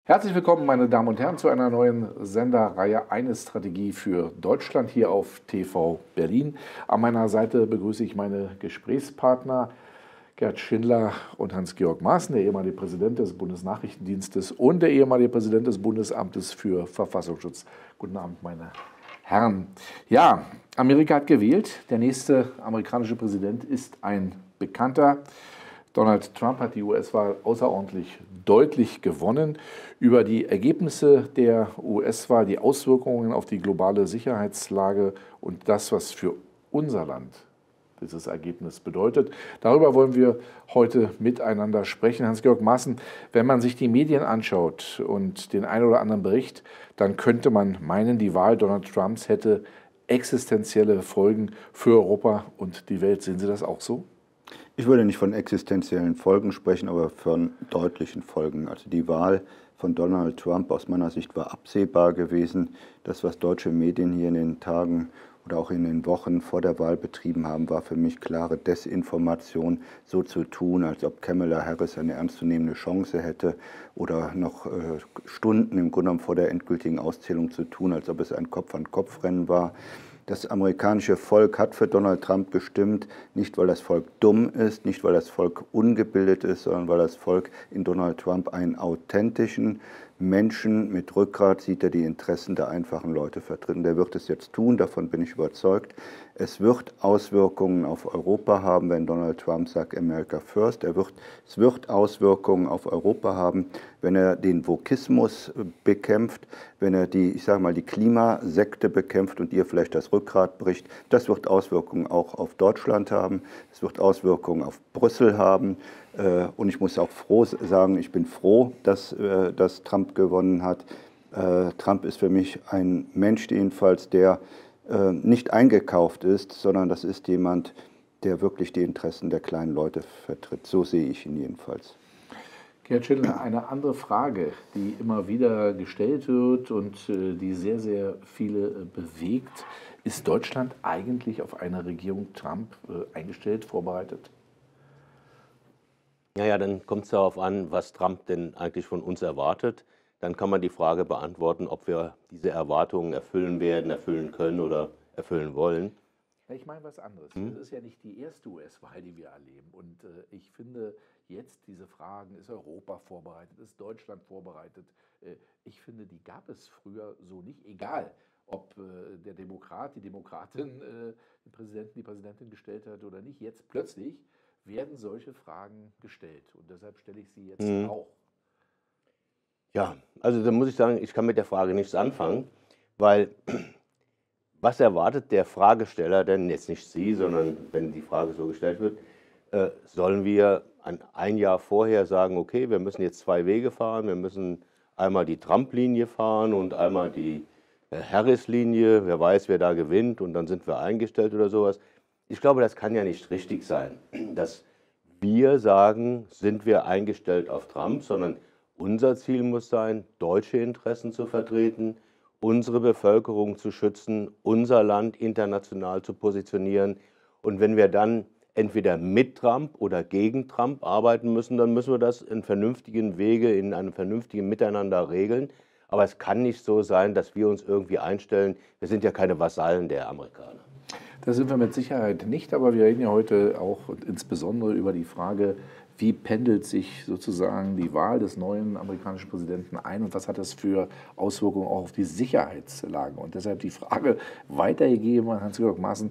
Herzlich willkommen, meine Damen und Herren, zu einer neuen Senderreihe Eine Strategie für Deutschland hier auf TV Berlin. An meiner Seite begrüße ich meine Gesprächspartner Gerd Schindler und Hans-Georg Maaßen, der ehemalige Präsident des Bundesnachrichtendienstes und der ehemalige Präsident des Bundesamtes für Verfassungsschutz. Guten Abend, meine Herren. Ja, Amerika hat gewählt. Der nächste amerikanische Präsident ist ein Bekannter. Donald Trump hat die US-Wahl außerordentlich deutlich gewonnen. Über die Ergebnisse der US-Wahl, die Auswirkungen auf die globale Sicherheitslage und das, was für unser Land dieses Ergebnis bedeutet, darüber wollen wir heute miteinander sprechen. Hans-Georg Maaßen, wenn man sich die Medien anschaut und den einen oder anderen Bericht, dann könnte man meinen, die Wahl Donald Trumps hätte existenzielle Folgen für Europa und die Welt. Sehen Sie das auch so? Ich würde nicht von existenziellen Folgen sprechen, aber von deutlichen Folgen. Also die Wahl von Donald Trump aus meiner Sicht war absehbar gewesen. Das, was deutsche Medien hier in den Tagen oder auch in den Wochen vor der Wahl betrieben haben, war für mich klare Desinformation, so zu tun, als ob Kamala Harris eine ernstzunehmende Chance hätte, oder noch Stunden im Grunde genommen vor der endgültigen Auszählung zu tun, als ob es ein Kopf-an-Kopf-Rennen war. Das amerikanische Volk hat für Donald Trump gestimmt, nicht weil das Volk dumm ist, nicht weil das Volk ungebildet ist, sondern weil das Volk in Donald Trump einen authentischen Menschen mit Rückgrat sieht, der die Interessen der einfachen Leute vertritt. Und der wird es jetzt tun, davon bin ich überzeugt. Es wird Auswirkungen auf Europa haben, wenn Donald Trump sagt America First. Es wird Auswirkungen auf Europa haben, wenn er den Wokismus bekämpft, wenn er die Klimasekte bekämpft und ihr vielleicht das Rückgrat bricht. Das wird Auswirkungen auch auf Deutschland haben. Es wird Auswirkungen auf Brüssel haben. Und ich muss auch sagen, ich bin froh, dass Trump gewonnen hat. Trump ist für mich ein Mensch jedenfalls, der nicht eingekauft ist, sondern das ist jemand, der wirklich die Interessen der kleinen Leute vertritt. So sehe ich ihn jedenfalls. Gerd Schindler, eine andere Frage, die immer wieder gestellt wird und die sehr, sehr viele bewegt. Ist Deutschland eigentlich auf eine Regierung Trump eingestellt, vorbereitet? Naja, dann kommt es darauf an, was Trump denn eigentlich von uns erwartet. Dann kann man die Frage beantworten, ob wir diese Erwartungen erfüllen werden, erfüllen können oder erfüllen wollen. Ich meine was anderes. Das ist ja nicht die erste US-Wahl, die wir erleben. Und ich finde jetzt diese Fragen, ist Europa vorbereitet, ist Deutschland vorbereitet? Ich finde, die gab es früher so nicht, egal ob der Demokrat, die Demokratin den Präsidenten, die Präsidentin gestellt hat oder nicht. Jetzt plötzlich werden solche Fragen gestellt. Und deshalb stelle ich sie jetzt auch. Ja, also da muss ich sagen, ich kann mit der Frage nichts anfangen, weil was erwartet der Fragesteller denn, jetzt nicht Sie, sondern wenn die Frage so gestellt wird, sollen wir ein Jahr vorher sagen, okay, wir müssen jetzt zwei Wege fahren, wir müssen einmal die Trump-Linie fahren und einmal die Harris-Linie, wer weiß, wer da gewinnt und dann sind wir eingestellt oder sowas. Ich glaube, das kann ja nicht richtig sein, dass wir sagen, sind wir eingestellt auf Trump, sondern unser Ziel muss sein, deutsche Interessen zu vertreten, unsere Bevölkerung zu schützen, unser Land international zu positionieren. Und wenn wir dann entweder mit Trump oder gegen Trump arbeiten müssen, dann müssen wir das in vernünftigen Wege, in einem vernünftigen Miteinander regeln. Aber es kann nicht so sein, dass wir uns irgendwie einstellen. Wir sind ja keine Vasallen der Amerikaner. Das sind wir mit Sicherheit nicht, aber wir reden ja heute auch und insbesondere über die Frage, wie pendelt sich sozusagen die Wahl des neuen amerikanischen Präsidenten ein und was hat das für Auswirkungen auch auf die Sicherheitslage? Und deshalb die Frage weitergegeben an Hans-Georg Maaßen,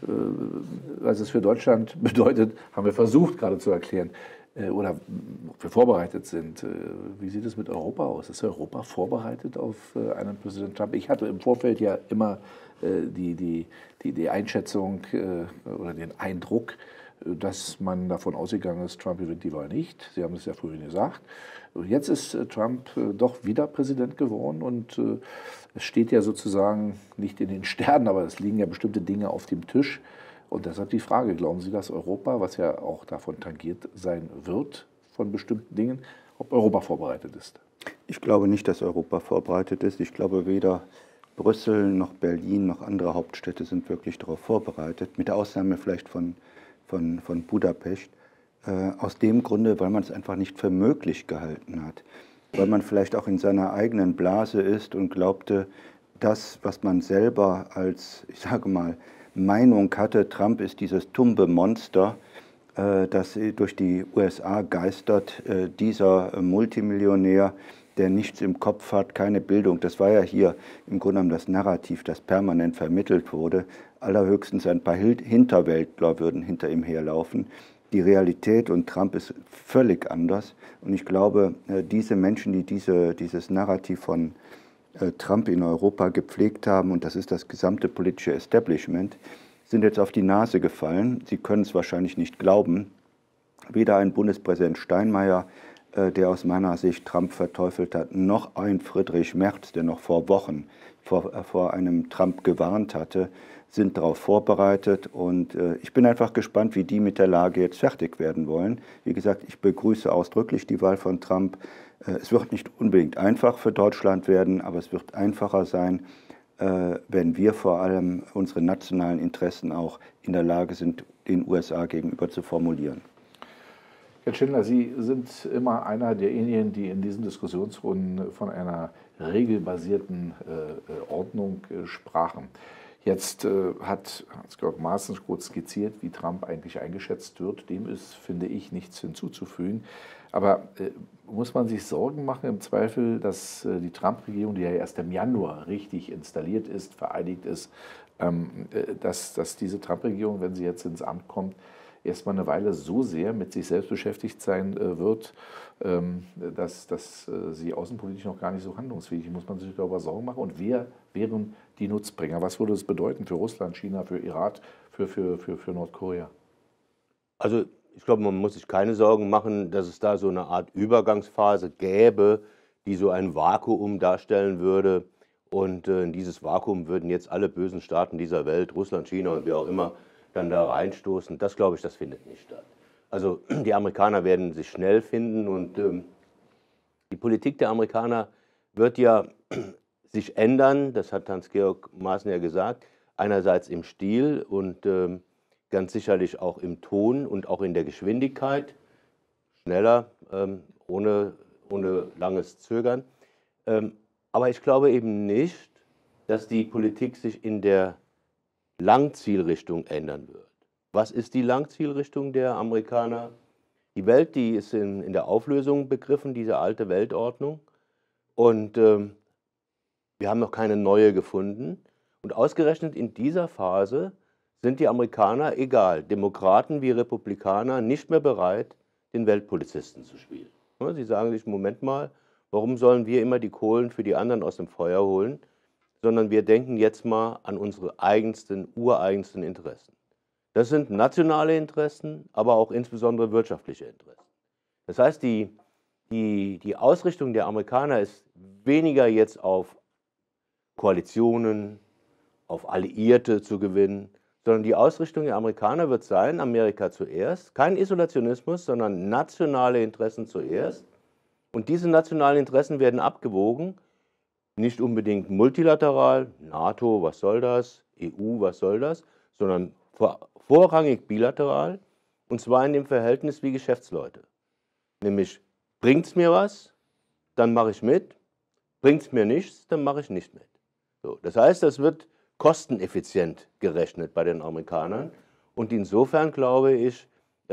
was es für Deutschland bedeutet, haben wir versucht gerade zu erklären oder ob wir vorbereitet sind. Wie sieht es mit Europa aus? Ist Europa vorbereitet auf einen Präsident Trump? Ich hatte im Vorfeld ja immer die Einschätzung oder den Eindruck, dass man davon ausgegangen ist, Trump gewinnt die Wahl nicht. Sie haben es ja vorhin gesagt. Jetzt ist Trump doch wieder Präsident geworden und es steht ja sozusagen nicht in den Sternen, aber es liegen ja bestimmte Dinge auf dem Tisch. Und deshalb die Frage, glauben Sie, dass Europa, was ja auch davon tangiert sein wird, von bestimmten Dingen, ob Europa vorbereitet ist? Ich glaube nicht, dass Europa vorbereitet ist. Ich glaube, weder Brüssel noch Berlin noch andere Hauptstädte sind wirklich darauf vorbereitet, mit der Ausnahme vielleicht von Budapest, aus dem Grunde, weil man es einfach nicht für möglich gehalten hat. weil man vielleicht auch in seiner eigenen Blase ist und glaubte, das, was man selber als, ich sage mal, Meinung hatte, Trump ist dieses tumbe Monster, das durch die USA geistert, dieser Multimillionär, der nichts im Kopf hat, keine Bildung. Das war ja hier im Grunde genommen das Narrativ, das permanent vermittelt wurde. Allerhöchstens ein paar Hinterwäldler würden hinter ihm herlaufen. Die Realität und Trump ist völlig anders. Und ich glaube, diese Menschen, die dieses Narrativ von Trump in Europa gepflegt haben, und das ist das gesamte politische Establishment, sind jetzt auf die Nase gefallen. Sie können es wahrscheinlich nicht glauben. Weder ein Bundespräsident Steinmeier, der aus meiner Sicht Trump verteufelt hat, noch ein Friedrich Merz, der noch vor Wochen vor einem Trump gewarnt hatte, sind darauf vorbereitet. Und ich bin einfach gespannt, wie die mit der Lage jetzt fertig werden wollen. Wie gesagt, ich begrüße ausdrücklich die Wahl von Trump. Es wird nicht unbedingt einfach für Deutschland werden, aber es wird einfacher sein, wenn wir vor allem unsere nationalen Interessen auch in der Lage sind, den USA gegenüber zu formulieren. Herr Schindler, Sie sind immer einer derjenigen, die in diesen Diskussionsrunden von einer regelbasierten Ordnung sprachen. Jetzt hat Hans-Georg Maaßen kurz skizziert, wie Trump eigentlich eingeschätzt wird. Dem ist, finde ich, nichts hinzuzufügen. Aber muss man sich Sorgen machen im Zweifel, dass die Trump-Regierung, die ja erst im Januar richtig installiert ist, vereidigt ist, dass diese Trump-Regierung, wenn sie jetzt ins Amt kommt, erstmal eine Weile so sehr mit sich selbst beschäftigt sein wird, dass sie außenpolitisch noch gar nicht so handlungsfähig ist? Muss man sich darüber Sorgen machen? Und wer wären die Nutzbringer? Was würde es bedeuten für Russland, China, für Iran, für Nordkorea? Also ich glaube, man muss sich keine Sorgen machen, dass es da so eine Art Übergangsphase gäbe, die so ein Vakuum darstellen würde. Und in dieses Vakuum würden jetzt alle bösen Staaten dieser Welt, Russland, China und wer auch immer, dann da reinstoßen. Das glaube ich, das findet nicht statt. Also die Amerikaner werden sich schnell finden und die Politik der Amerikaner wird ja sich ändern. Das hat Hans-Georg Maaßen ja gesagt. Einerseits im Stil und ganz sicherlich auch im Ton und auch in der Geschwindigkeit. Schneller, ohne langes Zögern. Aber ich glaube eben nicht, dass die Politik sich in der Langzielrichtung ändern wird. Was ist die Langzielrichtung der Amerikaner? Die Welt, die ist in der Auflösung begriffen, diese alte Weltordnung. Und wir haben noch keine neue gefunden. Und ausgerechnet in dieser Phase sind die Amerikaner, egal, Demokraten wie Republikaner, nicht mehr bereit, den Weltpolizisten zu spielen. Sie sagen sich, Moment mal, warum sollen wir immer die Kohlen für die anderen aus dem Feuer holen, sondern wir denken jetzt mal an unsere ureigensten Interessen. Das sind nationale Interessen, aber auch insbesondere wirtschaftliche Interessen. Das heißt, die Ausrichtung der Amerikaner ist weniger jetzt auf Koalitionen, auf Alliierte zu gewinnen, sondern die Ausrichtung der Amerikaner wird sein, Amerika zuerst, kein Isolationismus, sondern nationale Interessen zuerst. Und diese nationalen Interessen werden abgewogen, nicht unbedingt multilateral, NATO, was soll das, EU, was soll das, sondern vorrangig bilateral, und zwar in dem Verhältnis wie Geschäftsleute. Nämlich, bringt es mir was, dann mache ich mit, bringt es mir nichts, dann mache ich nicht mit. So, das heißt, das wird kosteneffizient gerechnet bei den Amerikanern. Und insofern, glaube ich,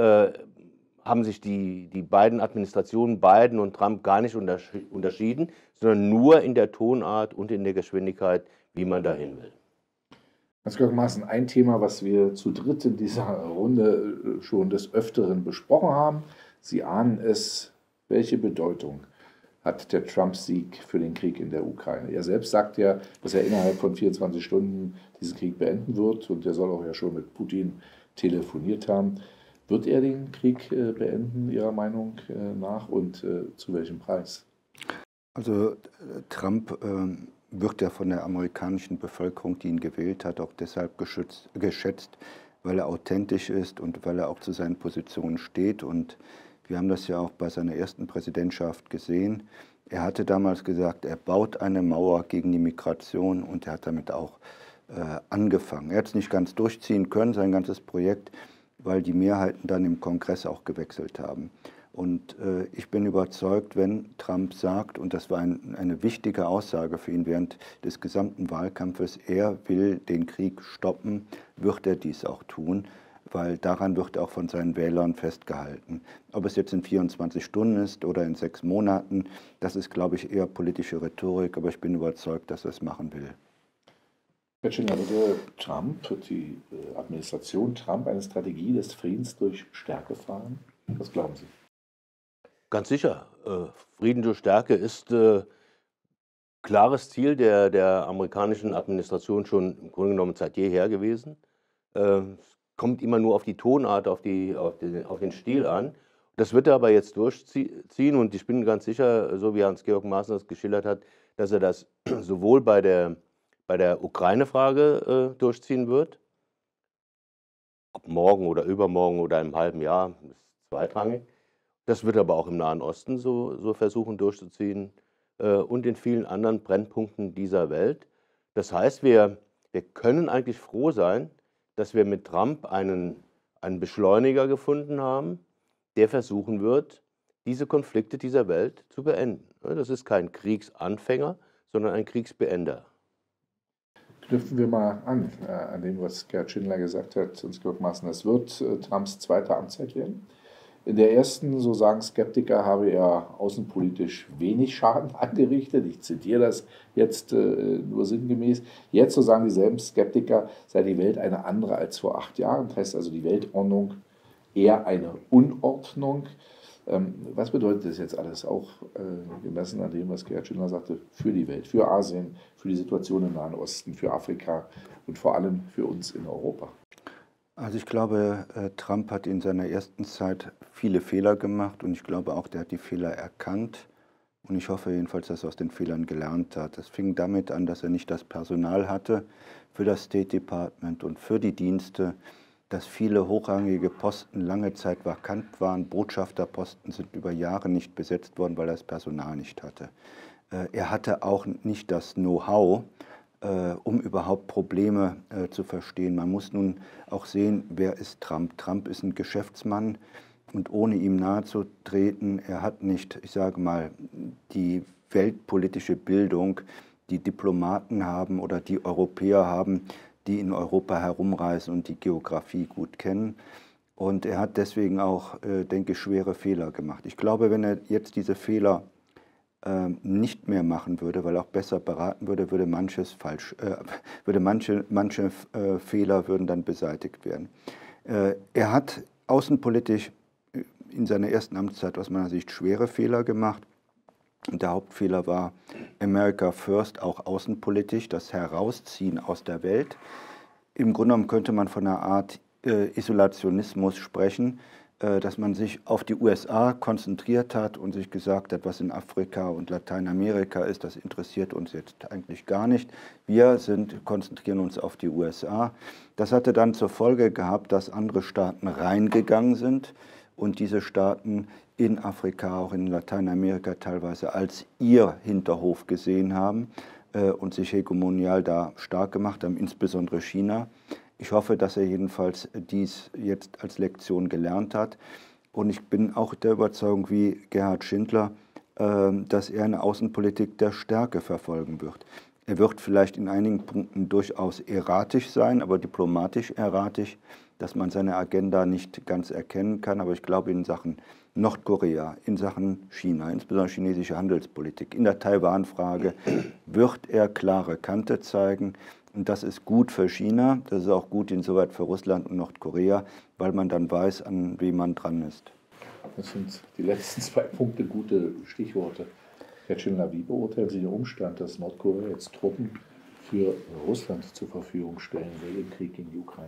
haben sich die beiden Administrationen, Biden und Trump, gar nicht unterschieden, sondern nur in der Tonart und in der Geschwindigkeit, wie man dahin will. Hans-Georg Maaßen, ein Thema, was wir zu dritt in dieser Runde schon des Öfteren besprochen haben. Sie ahnen es, welche Bedeutung hat der Trump-Sieg für den Krieg in der Ukraine? Er selbst sagt ja, dass er innerhalb von 24 Stunden diesen Krieg beenden wird, und er soll auch ja schon mit Putin telefoniert haben. Wird er den Krieg beenden, Ihrer Meinung nach, und zu welchem Preis? Also Trump wird ja von der amerikanischen Bevölkerung, die ihn gewählt hat, auch deshalb geschätzt, weil er authentisch ist und weil er auch zu seinen Positionen steht. Und wir haben das ja auch bei seiner ersten Präsidentschaft gesehen. Er hatte damals gesagt, er baut eine Mauer gegen die Migration, und er hat damit auch angefangen. Er hat es nicht ganz durchziehen können, sein ganzes Projekt, weil die Mehrheiten dann im Kongress auch gewechselt haben. Und ich bin überzeugt, wenn Trump sagt, und das war eine wichtige Aussage für ihn während des gesamten Wahlkampfes, er will den Krieg stoppen, wird er dies auch tun, weil daran wird er auch von seinen Wählern festgehalten. Ob es jetzt in 24 Stunden ist oder in 6 Monaten, das ist, glaube ich, eher politische Rhetorik, aber ich bin überzeugt, dass er es machen will. Herr Schindler, wird die Administration Trump eine Strategie des Friedens durch Stärke fahren? Was glauben Sie? Ganz sicher. Frieden durch Stärke ist klares Ziel der amerikanischen Administration schon im Grunde genommen seit jeher gewesen. Es kommt immer nur auf die Tonart, auf den Stil an. Das wird er aber jetzt durchziehen und ich bin ganz sicher, so wie Hans-Georg Maaßen das geschildert hat, dass er das sowohl bei der Ukraine-Frage durchziehen wird, ob morgen oder übermorgen oder im halben Jahr, ist zweitrangig. Das wird er aber auch im Nahen Osten so versuchen durchzuziehen und in vielen anderen Brennpunkten dieser Welt. Das heißt, wir können eigentlich froh sein, dass wir mit Trump einen Beschleuniger gefunden haben, der versuchen wird, diese Konflikte dieser Welt zu beenden. Das ist kein Kriegsanfänger, sondern ein Kriegsbeender. Knüpfen wir mal an dem, was Gerhard Schindler gesagt hat, Hans-Georg Maaßen, es wird Trumps zweite Amtszeit werden. In der ersten, so sagen Skeptiker, habe er außenpolitisch wenig Schaden angerichtet. Ich zitiere das jetzt nur sinngemäß. Jetzt, so sagen dieselben Skeptiker, sei die Welt eine andere als vor 8 Jahren. Das heißt also die Weltordnung eher eine Unordnung. Was bedeutet das jetzt alles, auch gemessen an dem, was Gerhard Schindler sagte, für die Welt, für Asien, für die Situation im Nahen Osten, für Afrika und vor allem für uns in Europa? Also ich glaube, Trump hat in seiner ersten Zeit viele Fehler gemacht und ich glaube auch, der hat die Fehler erkannt und ich hoffe jedenfalls, dass er aus den Fehlern gelernt hat. Das fing damit an, dass er nicht das Personal hatte für das State Department und für die Dienste, dass viele hochrangige Posten lange Zeit vakant waren. Botschafterposten sind über Jahre nicht besetzt worden, weil er das Personal nicht hatte. Er hatte auch nicht das Know-how, um überhaupt Probleme zu verstehen. Man muss nun auch sehen, wer ist Trump. Trump ist ein Geschäftsmann und ohne ihm nahezutreten, er hat nicht, ich sage mal, die weltpolitische Bildung, die Diplomaten haben oder die Europäer haben, die in Europa herumreisen und die Geografie gut kennen. Und er hat deswegen auch, denke ich, schwere Fehler gemacht. Ich glaube, wenn er jetzt diese Fehler nicht mehr machen würde, weil er auch besser beraten würde, würde manche Fehler würden dann beseitigt werden. Er hat außenpolitisch in seiner ersten Amtszeit aus meiner Sicht schwere Fehler gemacht. Und der Hauptfehler war America First, auch außenpolitisch, das Herausziehen aus der Welt. Im Grunde genommen könnte man von einer Art Isolationismus sprechen, dass man sich auf die USA konzentriert hat und sich gesagt hat, was in Afrika und Lateinamerika ist, das interessiert uns jetzt eigentlich gar nicht. Wir konzentrieren uns auf die USA. Das hatte dann zur Folge gehabt, dass andere Staaten reingegangen sind und diese Staaten in Afrika, auch in Lateinamerika teilweise als ihr Hinterhof gesehen haben und sich hegemonial da stark gemacht haben, insbesondere China. Ich hoffe, dass er jedenfalls dies jetzt als Lektion gelernt hat. Und ich bin auch der Überzeugung, wie Gerhard Schindler, dass er eine Außenpolitik der Stärke verfolgen wird. Er wird vielleicht in einigen Punkten durchaus erratisch sein, aber diplomatisch erratisch, dass man seine Agenda nicht ganz erkennen kann. Aber ich glaube, in Sachen Nordkorea, in Sachen China, insbesondere chinesische Handelspolitik, in der Taiwan-Frage wird er klare Kante zeigen. Und das ist gut für China, das ist auch gut insoweit für Russland und Nordkorea, weil man dann weiß, an wem man dran ist. Das sind die letzten 2 Punkte gute Stichworte. Herr Schindler, wie beurteilen Sie den Umstand, dass Nordkorea jetzt Truppen für Russland zur Verfügung stellen will im Krieg gegen die Ukraine?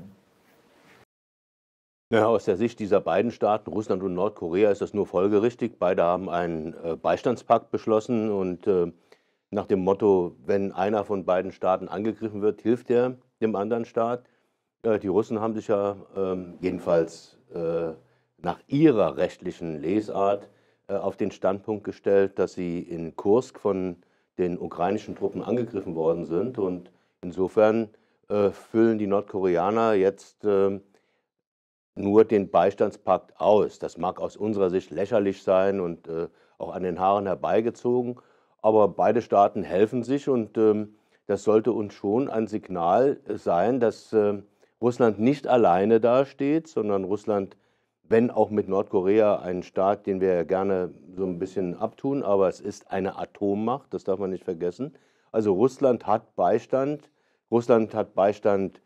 Ja, aus der Sicht dieser beiden Staaten, Russland und Nordkorea, ist das nur folgerichtig. Beide haben einen Beistandspakt beschlossen und nach dem Motto, wenn einer von beiden Staaten angegriffen wird, hilft er dem anderen Staat. Die Russen haben sich ja jedenfalls nach ihrer rechtlichen Lesart auf den Standpunkt gestellt, dass sie in Kursk von den ukrainischen Truppen angegriffen worden sind. Und insofern füllen die Nordkoreaner jetzt nur den Beistandspakt aus. Das mag aus unserer Sicht lächerlich sein und auch an den Haaren herbeigezogen, aber beide Staaten helfen sich und das sollte uns schon ein Signal sein, dass Russland nicht alleine dasteht, sondern Russland, wenn auch mit Nordkorea, ein Staat, den wir ja gerne so ein bisschen abtun, aber es ist eine Atommacht, das darf man nicht vergessen. Also Russland hat Beistand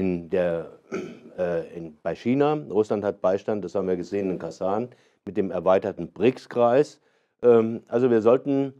bei China, Russland hat Beistand, das haben wir gesehen in Kasan, mit dem erweiterten BRICS-Kreis. Also wir sollten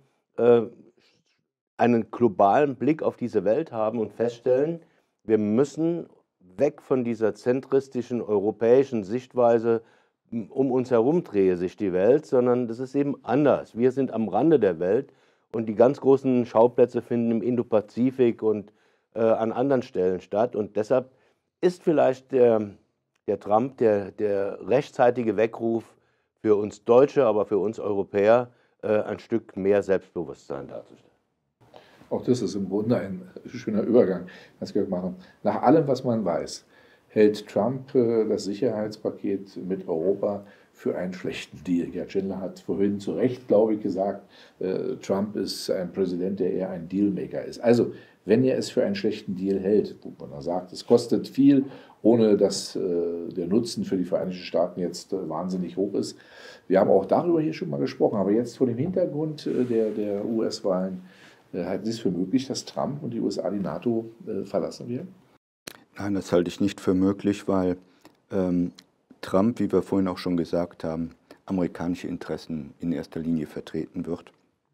einen globalen Blick auf diese Welt haben und feststellen, wir müssen weg von dieser zentristischen europäischen Sichtweise, um uns herum drehe sich die Welt, sondern das ist eben anders. Wir sind am Rande der Welt und die ganz großen Schauplätze finden im Indopazifik und an anderen Stellen statt. Und deshalb ist vielleicht der Trump, der rechtzeitige Weckruf für uns Deutsche, aber für uns Europäer, ein Stück mehr Selbstbewusstsein darzustellen. Auch das ist im Grunde ein schöner Übergang. Nach allem, was man weiß, hält Trump das Sicherheitspaket mit Europa für einen schlechten Deal. Gerd Schindler hat vorhin zu Recht, glaube ich, gesagt, Trump ist ein Präsident, der eher ein Dealmaker ist. Also, wenn er es für einen schlechten Deal hält, wo man sagt, es kostet viel, ohne dass der Nutzen für die Vereinigten Staaten jetzt wahnsinnig hoch ist. Wir haben auch darüber hier schon mal gesprochen, aber jetzt vor dem Hintergrund der US-Wahlen, halten Sie es für möglich, dass Trump und die USA die NATO verlassen werden? Nein, das halte ich nicht für möglich, weil Trump, wie wir vorhin auch schon gesagt haben, amerikanische Interessen in erster Linie vertreten wird.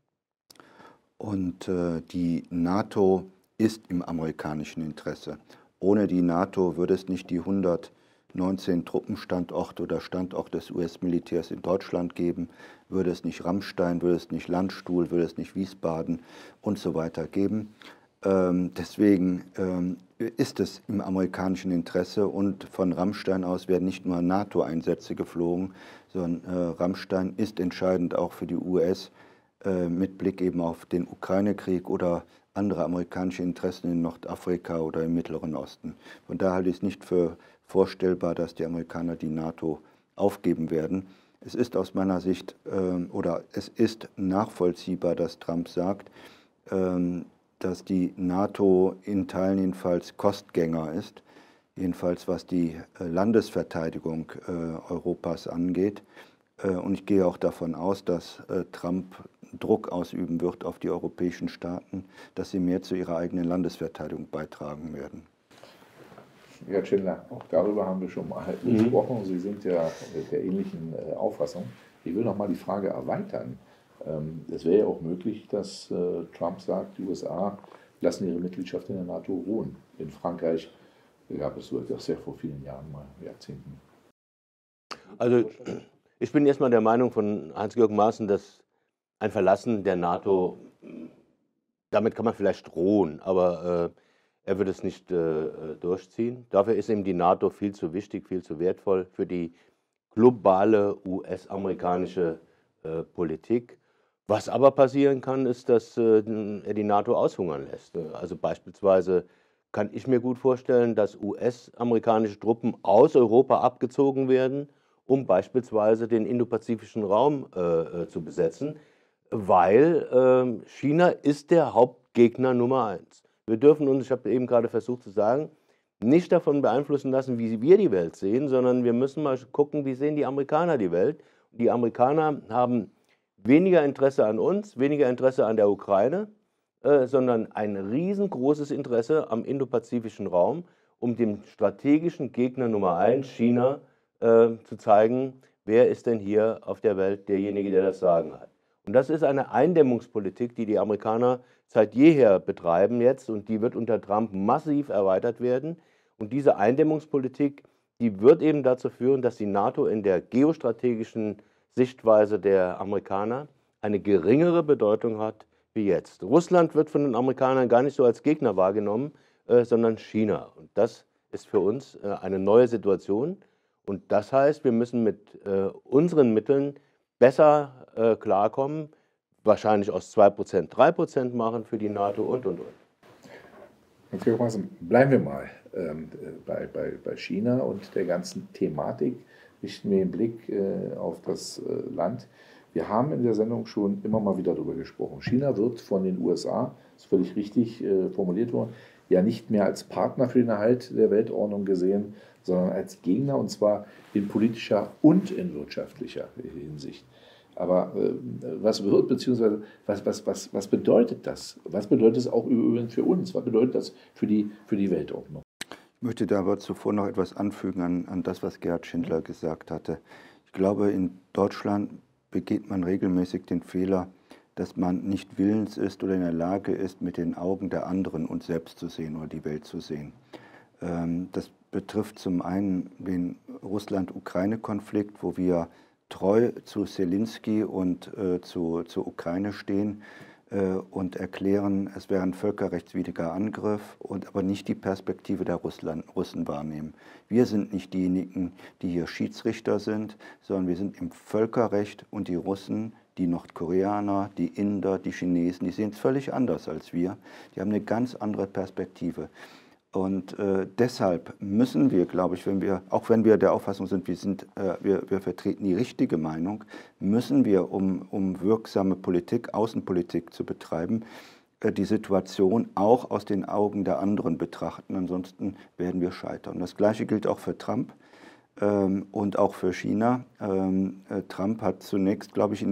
Und die NATO ist im amerikanischen Interesse. Ohne die NATO würde es nicht die 119 Truppenstandorte oder Standorte des US-Militärs in Deutschland geben, würde es nicht Ramstein, würde es nicht Landstuhl, würde es nicht Wiesbaden und so weiter geben. Deswegen ist es im amerikanischen Interesse und von Ramstein aus werden nicht nur NATO-Einsätze geflogen, sondern Ramstein ist entscheidend auch für die US mit Blick eben auf den Ukraine-Krieg oder andere amerikanische Interessen in Nordafrika oder im Mittleren Osten. Von daher halte ich es nicht für vorstellbar, dass die Amerikaner die NATO aufgeben werden. Es ist aus meiner Sicht oder es ist nachvollziehbar, dass Trump sagt, dass die NATO in Teilen jedenfalls Kostgänger ist, jedenfalls was die Landesverteidigung Europas angeht. Und ich gehe auch davon aus, dass Trump Druck ausüben wird auf die europäischen Staaten, dass sie mehr zu ihrer eigenen Landesverteidigung beitragen werden. Herr Schindler, auch darüber haben wir schon mal gesprochen. Sie sind ja der ähnlichen Auffassung. Ich will noch mal die Frage erweitern. Es wäre ja auch möglich, dass Trump sagt, die USA lassen ihre Mitgliedschaft in der NATO ruhen. In Frankreich gab es so etwas ja vor vielen Jahren mal, Jahrzehnten. Also ich bin erstmal der Meinung von Hans-Georg Maaßen, dass ein Verlassen der NATO, damit kann man vielleicht drohen, aber er wird es nicht durchziehen. Dafür ist ihm die NATO viel zu wichtig, viel zu wertvoll für die globale US-amerikanische Politik. Was aber passieren kann, ist, dass er die NATO aushungern lässt. Also beispielsweise kann ich mir gut vorstellen, dass US-amerikanische Truppen aus Europa abgezogen werden, um beispielsweise den indopazifischen Raum zu besetzen, weil China ist der Hauptgegner Nummer 1. Wir dürfen uns, ich habe eben gerade versucht zu sagen, nicht davon beeinflussen lassen, wie wir die Welt sehen, sondern wir müssen mal gucken, wie sehen die Amerikaner die Welt. Die Amerikaner haben weniger Interesse an uns, weniger Interesse an der Ukraine, sondern ein riesengroßes Interesse am indopazifischen Raum, um dem strategischen Gegner Nummer 1, China, zu zeigen, wer ist denn hier auf der Welt derjenige, der das Sagen hat. Und das ist eine Eindämmungspolitik, die die Amerikaner seit jeher betreiben jetzt und die wird unter Trump massiv erweitert werden. Und diese Eindämmungspolitik, die wird eben dazu führen, dass die NATO in der geostrategischen Sichtweise der Amerikaner eine geringere Bedeutung hat wie jetzt. Russland wird von den Amerikanern gar nicht so als Gegner wahrgenommen, sondern China. Und das ist für uns eine neue Situation. Und das heißt, wir müssen mit unseren Mitteln besser klarkommen, wahrscheinlich aus 2% 3% machen für die NATO und. Bleiben wir mal bei China und der ganzen Thematik richten wir den Blick auf das Land. Wir haben in der Sendung schon immer mal wieder darüber gesprochen. China wird von den USA, das ist völlig richtig formuliert worden, ja nicht mehr als Partner für den Erhalt der Weltordnung gesehen, sondern als Gegner, und zwar in politischer und in wirtschaftlicher Hinsicht. Aber was wird, beziehungsweise was bedeutet das? Was bedeutet es auch übrigens für uns? Was bedeutet das für die Weltordnung? Ich möchte da aber zuvor noch etwas anfügen an das, was Gerhard Schindler gesagt hatte. Ich glaube, in Deutschland begeht man regelmäßig den Fehler, dass man nicht willens ist oder in der Lage ist, mit den Augen der anderen uns selbst zu sehen oder die Welt zu sehen. Das betrifft zum einen den Russland-Ukraine-Konflikt, wo wir treu zu Zelensky und zur Ukraine stehen und erklären, es wäre ein völkerrechtswidriger Angriff, aber nicht die Perspektive der Russen wahrnehmen. Wir sind nicht diejenigen, die hier Schiedsrichter sind, sondern wir sind im Völkerrecht, und die Russen, die Nordkoreaner, die Inder, die Chinesen, die sehen es völlig anders als wir. Die haben eine ganz andere Perspektive. Und deshalb müssen wir, glaube ich, auch wenn wir der Auffassung sind, wir vertreten die richtige Meinung, müssen wir, um wirksame Politik, Außenpolitik zu betreiben, die Situation auch aus den Augen der anderen betrachten. Ansonsten werden wir scheitern. Das Gleiche gilt auch für Trump und auch für China. Trump hat zunächst, glaube ich,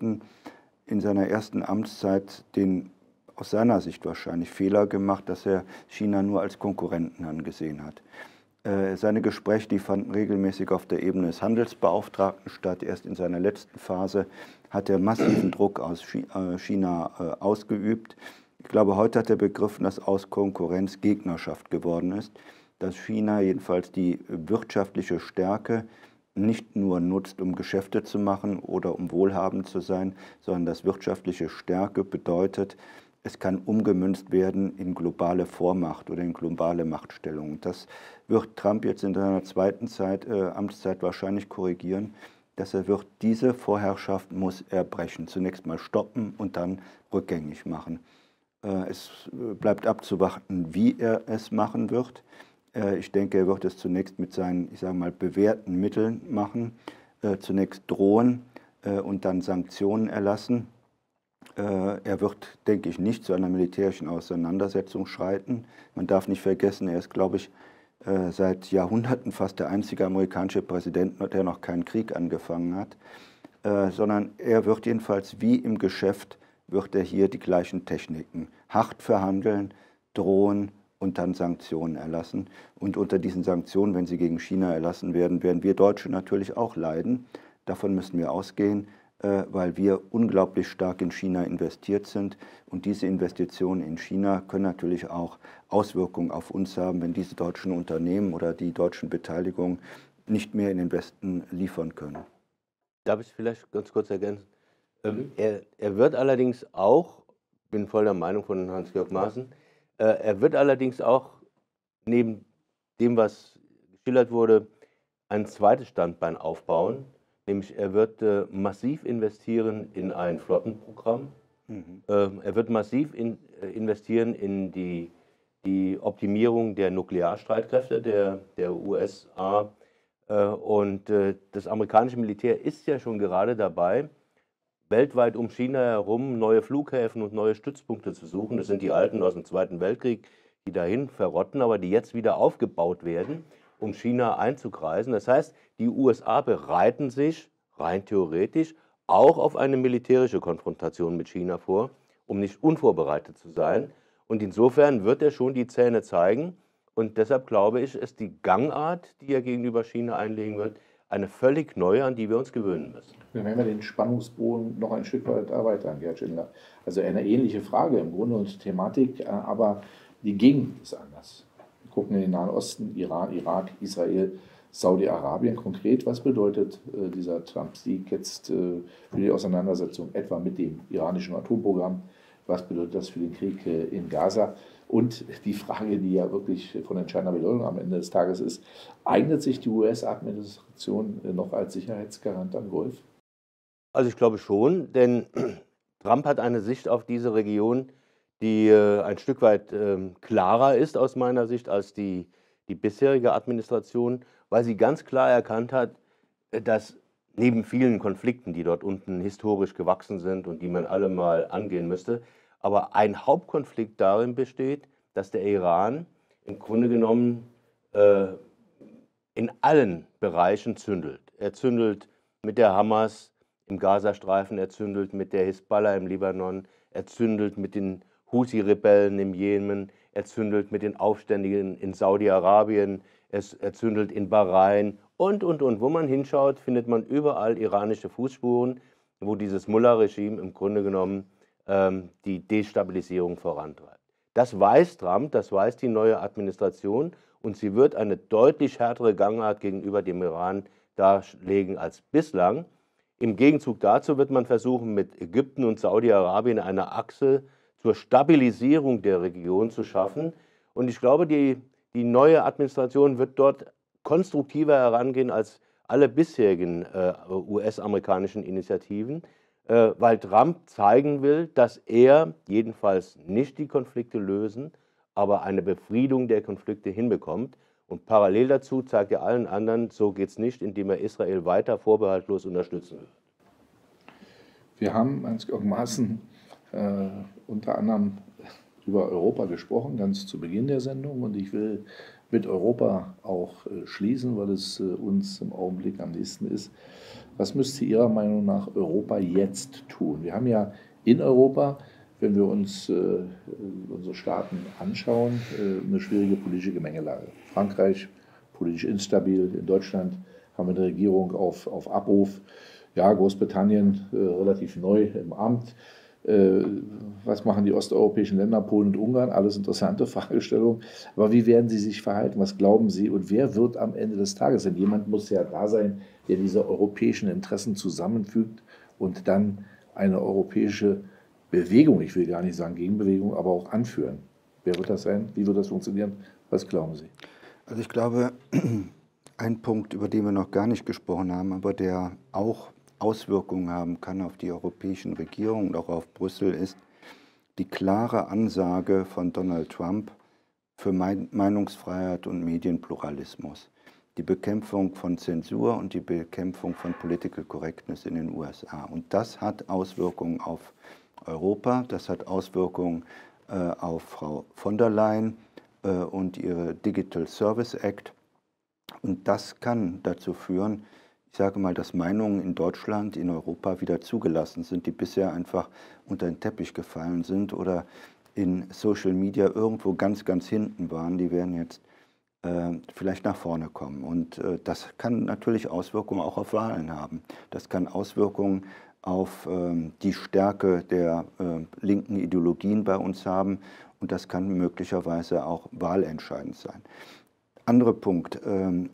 in seiner ersten Amtszeit aus seiner Sicht wahrscheinlich Fehler gemacht, dass er China nur als Konkurrenten angesehen hat. Seine Gespräche, die fanden regelmäßig auf der Ebene des Handelsbeauftragten statt. Erst in seiner letzten Phase hat er massiven Druck aus China ausgeübt. Ich glaube, heute hat er begriffen, dass aus Konkurrenz Gegnerschaft geworden ist, dass China jedenfalls die wirtschaftliche Stärke nicht nur nutzt, um Geschäfte zu machen oder um wohlhabend zu sein, sondern dass wirtschaftliche Stärke bedeutet, es kann umgemünzt werden in globale Vormacht oder in globale Machtstellung. Das wird Trump jetzt in seiner zweiten Amtszeit wahrscheinlich korrigieren, dass diese Vorherrschaft muss er brechen. Zunächst mal stoppen und dann rückgängig machen. Es bleibt abzuwarten, wie er es machen wird. Ich denke, er wird es zunächst mit seinen, ich sage mal, bewährten Mitteln machen. Zunächst drohen und dann Sanktionen erlassen. Er wird, denke ich, nicht zu einer militärischen Auseinandersetzung schreiten. Man darf nicht vergessen, er ist, glaube ich, seit Jahrhunderten fast der einzige amerikanische Präsident, der noch keinen Krieg angefangen hat, sondern er wird jedenfalls wie im Geschäft, wird er hier die gleichen Techniken hart verhandeln, drohen und dann Sanktionen erlassen. Und unter diesen Sanktionen, wenn sie gegen China erlassen werden, werden wir Deutsche natürlich auch leiden. Davon müssen wir ausgehen, weil wir unglaublich stark in China investiert sind. Und diese Investitionen in China können natürlich auch Auswirkungen auf uns haben, wenn diese deutschen Unternehmen oder die deutschen Beteiligungen nicht mehr in den Westen liefern können. Darf ich vielleicht ganz kurz ergänzen? Er wird allerdings auch, bin voll der Meinung von Hans-Georg Maaßen, er wird allerdings auch neben dem, was geschildert wurde, ein zweites Standbein aufbauen. Nämlich er wird massiv investieren in ein Flottenprogramm. Er wird massiv investieren in die Optimierung der Nuklearstreitkräfte der USA. Und das amerikanische Militär ist ja schon gerade dabei, weltweit um China herum neue Flughäfen und neue Stützpunkte zu suchen. Das sind die alten aus dem Zweiten Weltkrieg, die dahin verrotten, aber die jetzt wieder aufgebaut werden, um China einzukreisen. Das heißt, die USA bereiten sich rein theoretisch auch auf eine militärische Konfrontation mit China vor, um nicht unvorbereitet zu sein. Und insofern wird er schon die Zähne zeigen. Und deshalb glaube ich, ist die Gangart, die er gegenüber China einlegen wird, eine völlig neue, an die wir uns gewöhnen müssen. Wenn wir den Spannungsbogen noch ein Stück weit erweitern, Gerhard Schindler. Also eine ähnliche Frage im Grunde und Thematik, aber die Gegend ist anders. Wir gucken in den Nahen Osten, Iran, Irak, Israel, Saudi-Arabien konkret. Was bedeutet dieser Trump-Sieg jetzt für die Auseinandersetzung etwa mit dem iranischen Atomprogramm? Was bedeutet das für den Krieg in Gaza? Und die Frage, die ja wirklich von entscheidender Bedeutung am Ende des Tages ist, eignet sich die US-Administration noch als Sicherheitsgarant am Golf? Also ich glaube schon, denn Trump hat eine Sicht auf diese Region, die ein Stück weit klarer ist aus meiner Sicht als die die bisherige Administration, weil sie ganz klar erkannt hat, dass neben vielen Konflikten, die dort unten historisch gewachsen sind und die man alle mal angehen müsste, aber ein Hauptkonflikt darin besteht, dass der Iran im Grunde genommen in allen Bereichen zündelt. Er zündelt mit der Hamas im Gazastreifen, er zündelt mit der Hisbollah im Libanon, er zündelt mit den Houthi-Rebellen im Jemen, er zündelt mit den Aufständischen in Saudi-Arabien, er zündelt in Bahrain und. Wo man hinschaut, findet man überall iranische Fußspuren, wo dieses Mullah-Regime im Grunde genommen die Destabilisierung vorantreibt. Das weiß Trump, das weiß die neue Administration und sie wird eine deutlich härtere Gangart gegenüber dem Iran darlegen als bislang. Im Gegenzug dazu wird man versuchen, mit Ägypten und Saudi-Arabien eine Achse zur Stabilisierung der Region zu schaffen. Und ich glaube, die neue Administration wird dort konstruktiver herangehen als alle bisherigen US-amerikanischen Initiativen, weil Trump zeigen will, dass er jedenfalls nicht die Konflikte lösen, aber eine Befriedung der Konflikte hinbekommt. Und parallel dazu zeigt er allen anderen, so geht es nicht, indem er Israel weiter vorbehaltlos unterstützen wird. Wir haben, Hans-Georg Maaßen, unter anderem über Europa gesprochen, ganz zu Beginn der Sendung. Und ich will mit Europa auch schließen, weil es uns im Augenblick am nächsten ist. Was müsste Ihrer Meinung nach Europa jetzt tun? Wir haben ja in Europa, wenn wir uns unsere Staaten anschauen, eine schwierige politische Gemengelage. Frankreich, politisch instabil. In Deutschland haben wir eine Regierung auf Abruf. Ja, Großbritannien relativ neu im Amt. Was machen die osteuropäischen Länder, Polen und Ungarn? Alles interessante Fragestellungen. Aber wie werden sie sich verhalten? Was glauben Sie? Und wer wird am Ende des Tages? Denn jemand muss ja da sein, der diese europäischen Interessen zusammenfügt und dann eine europäische Bewegung, ich will gar nicht sagen Gegenbewegung, aber auch anführen. Wer wird das sein? Wie wird das funktionieren? Was glauben Sie? Also ich glaube, ein Punkt, über den wir noch gar nicht gesprochen haben, aber der auch Auswirkungen haben kann auf die europäischen Regierungen und auch auf Brüssel, ist die klare Ansage von Donald Trump für Meinungsfreiheit und Medienpluralismus. Die Bekämpfung von Zensur und die Bekämpfung von Political Correctness in den USA. Und das hat Auswirkungen auf Europa, das hat Auswirkungen auf Frau von der Leyen und ihre Digital Service Act. Und das kann dazu führen, ich sage mal, dass Meinungen in Deutschland, in Europa wieder zugelassen sind, die bisher einfach unter den Teppich gefallen sind oder in Social Media irgendwo ganz, ganz hinten waren. Die werden jetzt vielleicht nach vorne kommen. Und das kann natürlich Auswirkungen auch auf Wahlen haben. Das kann Auswirkungen auf die Stärke der linken Ideologien bei uns haben. Und das kann möglicherweise auch wahlentscheidend sein. Anderer Punkt,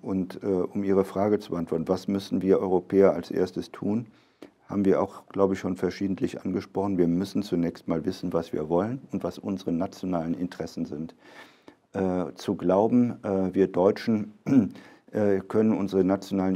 um Ihre Frage zu beantworten, was müssen wir Europäer als erstes tun, haben wir auch, glaube ich, schon verschiedentlich angesprochen. Wir müssen zunächst mal wissen, was wir wollen und was unsere nationalen Interessen sind. Zu glauben, wir Deutschen können unsere nationalen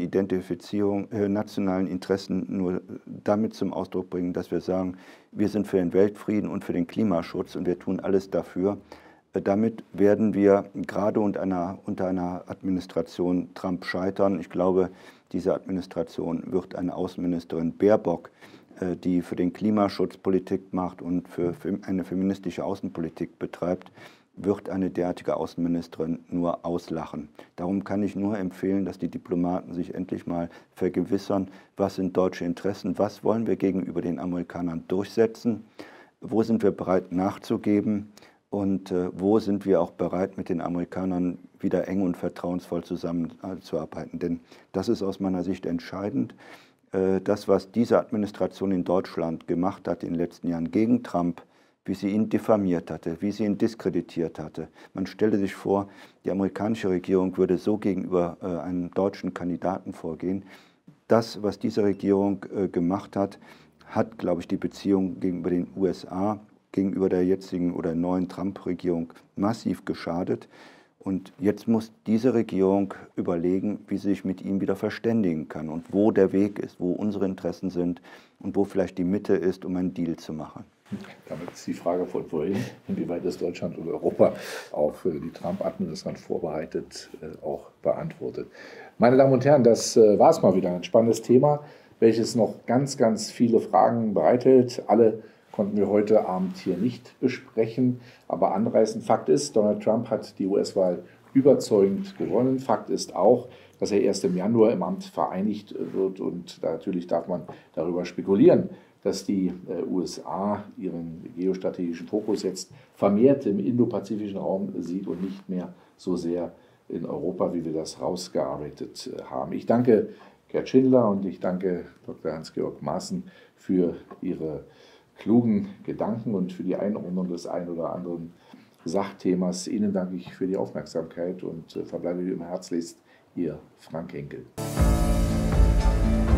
nationalen Interessen nur damit zum Ausdruck bringen, dass wir sagen, wir sind für den Weltfrieden und für den Klimaschutz und wir tun alles dafür. Damit werden wir gerade unter einer Administration Trump scheitern. Ich glaube, diese Administration wird eine Außenministerin Baerbock, die für den Klimaschutz Politik macht und für eine feministische Außenpolitik betreibt, wird eine derartige Außenministerin nur auslachen. Darum kann ich nur empfehlen, dass die Diplomaten sich endlich mal vergewissern, was sind deutsche Interessen, was wollen wir gegenüber den Amerikanern durchsetzen, wo sind wir bereit nachzugeben. Und wo sind wir auch bereit, mit den Amerikanern wieder eng und vertrauensvoll zusammenzuarbeiten? Denn das ist aus meiner Sicht entscheidend. Das, was diese Administration in Deutschland gemacht hat in den letzten Jahren gegen Trump, wie sie ihn diffamiert hatte, wie sie ihn diskreditiert hatte. Man stelle sich vor, die amerikanische Regierung würde so gegenüber einem deutschen Kandidaten vorgehen. Das, was diese Regierung gemacht hat, hat, glaube ich, die Beziehung gegenüber den USA gegenüber der jetzigen oder neuen Trump-Regierung massiv geschadet. Und jetzt muss diese Regierung überlegen, wie sie sich mit ihm wieder verständigen kann und wo der Weg ist, wo unsere Interessen sind und wo vielleicht die Mitte ist, um einen Deal zu machen. Damit ist die Frage von vorhin, inwieweit ist Deutschland und Europa auf die Trump-Administration vorbereitet, auch beantwortet. Meine Damen und Herren, das war es mal wieder. Ein spannendes Thema, welches noch ganz, ganz viele Fragen bereithält. Alle konnten wir heute Abend hier nicht besprechen, aber anreißend Fakt ist, Donald Trump hat die US-Wahl überzeugend gewonnen. Fakt ist auch, dass er erst im Januar im Amt vereinigt wird und natürlich darf man darüber spekulieren, dass die USA ihren geostrategischen Fokus jetzt vermehrt im indopazifischen Raum sieht und nicht mehr so sehr in Europa, wie wir das rausgearbeitet haben. Ich danke Gerd Schindler und ich danke Dr. Hans-Georg Maaßen für Ihre klugen Gedanken und für die Einordnung des ein oder anderen Sachthemas. Ihnen danke ich für die Aufmerksamkeit und verbleibe wie immer herzlichst Ihr Frank Henkel.